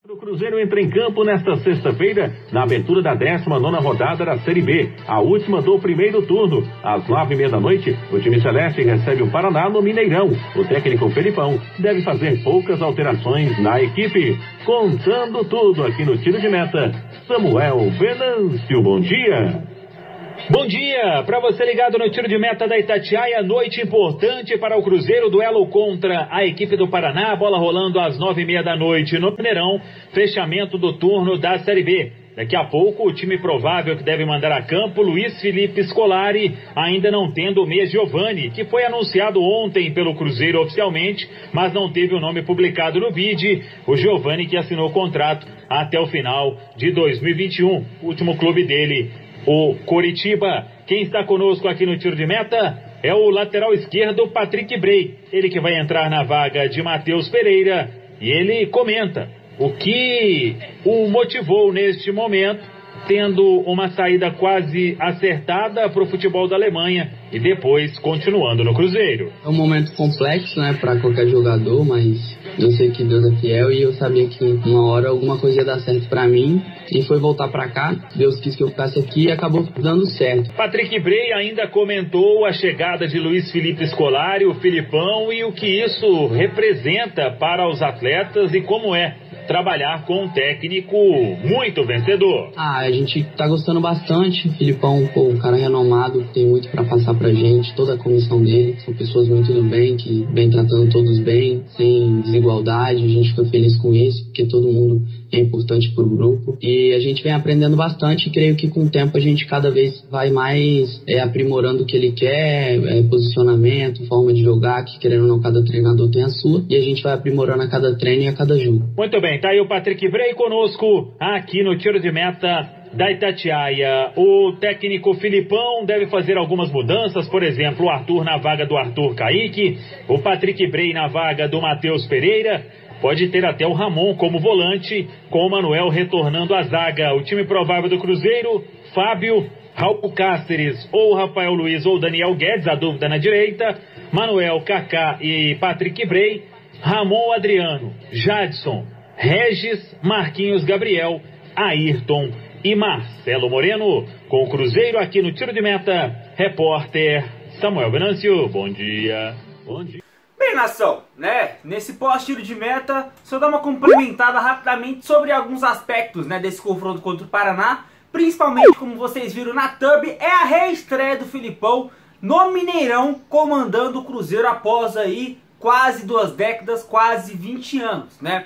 O Cruzeiro entra em campo nesta sexta-feira, na abertura da 19ª rodada da Série B, a última do primeiro turno. Às 9h30 da noite, o time celeste recebe o Paraná no Mineirão. O técnico Felipão deve fazer poucas alterações na equipe. Contando tudo aqui no Tiro de Meta, Samuel Venâncio, bom dia. Bom dia, para você ligado no Tiro de Meta da Itatiaia, noite importante para o Cruzeiro, duelo contra a equipe do Paraná, bola rolando às 9h30 da noite no Mineirão, fechamento do turno da Série B. Daqui a pouco o time provável que deve mandar a campo, Luiz Felipe Scolari, ainda não tendo o mês Giovani, que foi anunciado ontem pelo Cruzeiro oficialmente, mas não teve o nome publicado no BID, o Giovani que assinou o contrato até o final de 2021, o último clube dele, o Coritiba. Quem está conosco aqui no Tiro de Meta é o lateral esquerdo Patrick Bray, ele que vai entrar na vaga de Matheus Pereira, e ele comenta o que o motivou neste momento, tendo uma saída quase acertada para o futebol da Alemanha e depois continuando no Cruzeiro. É um momento complexo, né, para qualquer jogador, mas eu sei que Deus é fiel e eu sabia que uma hora alguma coisa ia dar certo para mim e foi voltar para cá. Deus quis que eu ficasse aqui e acabou dando certo. Patrick Bray ainda comentou a chegada de Luiz Felipe Scolari, o Filipão, e o que isso representa para os atletas e como é trabalhar com um técnico muito vencedor. A gente tá gostando bastante. O Filipão, um cara renomado, tem muito para passar pra gente, toda a comissão dele. São pessoas muito do bem, que vem tratando todos bem, sem desigualdade. A gente fica feliz com isso, porque todo mundo é importante pro grupo. E a gente vem aprendendo bastante e creio que com o tempo a gente cada vez vai mais aprimorando o que ele quer, posicionamento, forma de jogar, que querendo ou não, cada treinador tem a sua. E a gente vai aprimorando a cada treino e a cada jogo. Muito bem, tá aí o Patrick Bray conosco aqui no Tiro de Meta da Itatiaia. O técnico Filipão deve fazer algumas mudanças, por exemplo, o Arthur na vaga do Arthur Kaique, o Patrick Bray na vaga do Matheus Pereira, pode ter até o Ramon como volante, com o Manuel retornando à zaga. O time provável do Cruzeiro, Fábio, Raul Cáceres, ou Rafael Luiz ou Daniel Guedes, a dúvida na direita, Manuel, Kaká e Patrick Bray, Ramon, Adriano, Jadson, Regis, Marquinhos, Gabriel, Ayrton e Marcelo Moreno. Com o Cruzeiro aqui no Tiro de Meta, repórter Samuel Venâncio. Bom dia. Bom dia. Bem, nação, né? Nesse pós-tiro de meta, só dar uma complementada rapidamente sobre alguns aspectos, né, desse confronto contra o Paraná. Principalmente, como vocês viram na thumb, é a reestreia do Filipão no Mineirão, comandando o Cruzeiro após aí quase 2 décadas, quase 20 anos, né?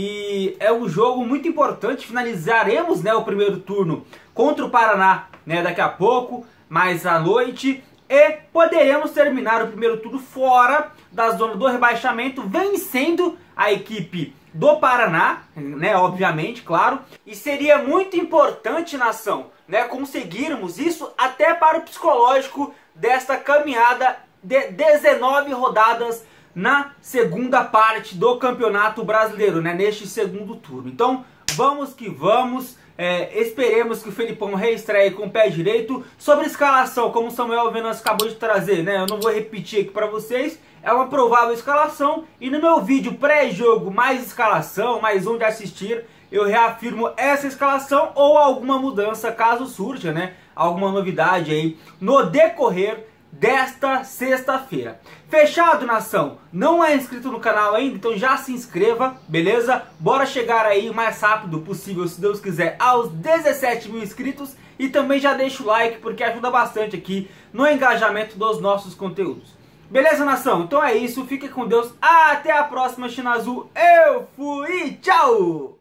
E é um jogo muito importante. Finalizaremos, né, o primeiro turno contra o Paraná, né, daqui a pouco, mais à noite. E poderemos terminar o primeiro turno fora da zona do rebaixamento, vencendo a equipe do Paraná, né, obviamente, claro. E seria muito importante, nação, né, conseguirmos isso até para o psicológico desta caminhada de 19 rodadas na segunda parte do Campeonato Brasileiro, né, neste segundo turno. Então, vamos que vamos, esperemos que o Felipão reestreie com o pé direito. Sobre a escalação, como o Samuel Venâncio acabou de trazer, né, eu não vou repetir aqui para vocês, é uma provável escalação, e no meu vídeo pré-jogo, mais escalação, mais onde assistir, eu reafirmo essa escalação ou alguma mudança caso surja, né, alguma novidade aí no decorrer desta sexta-feira. Fechado, nação? Não é inscrito no canal ainda? Então já se inscreva, beleza? Bora chegar aí o mais rápido possível, se Deus quiser, aos 17 mil inscritos. E também já deixa o like, porque ajuda bastante aqui no engajamento dos nossos conteúdos. Beleza, nação? Então é isso, fique com Deus, até a próxima, China Azul, eu fui, tchau!